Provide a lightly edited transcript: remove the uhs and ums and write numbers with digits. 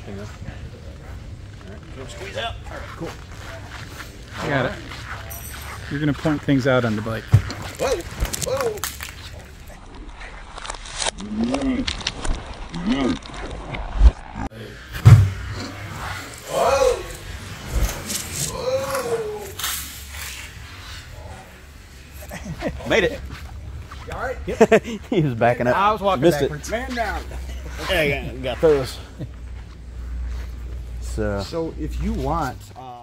lifting this. All right, squeeze out. All right, cool. I got it. You're gonna point things out on the bike. Whoa! Whoa! Made it. You all right? Yep. He was backing up. I was walking Missed backwards. it. Man down. Yeah, got those. So if you want...